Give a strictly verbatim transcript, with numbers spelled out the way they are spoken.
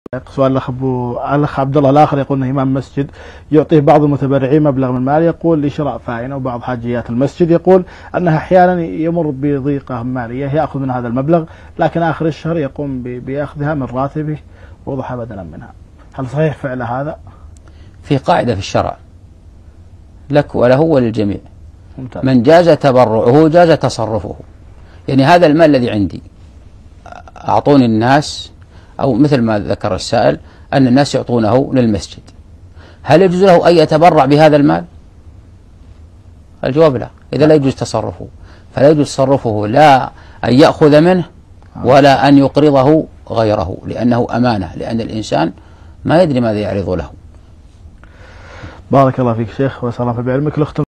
سؤال الأخ أبو الأخ عبد الله الآخر يقول أن إمام مسجد يعطيه بعض المتبرعين مبلغ من المال يقول لشراء فاينة وبعض حاجيات المسجد، يقول أنها أحيانا يمر بضيقة مالية يأخذ من هذا المبلغ لكن آخر الشهر يقوم بأخذها من راتبه وضحى بدلا منها، هل صحيح فعل هذا؟ في قاعدة في الشرع لك وله وللجميع، ممتاز. من جاز تبرعه جاز تصرفه. يعني هذا المال الذي عندي أعطوني الناس، أو مثل ما ذكر السائل أن الناس يعطونه للمسجد، هل يجوز له أن يتبرع بهذا المال؟ الجواب لا. إذا لا يجوز تصرفه فلا يجوز تصرفه، لا أن يأخذ منه ولا أن يقرضه غيره، لأنه أمانة، لأن الإنسان ما يدري ماذا يعرض له. بارك الله فيك شيخ وسلام بعلمك.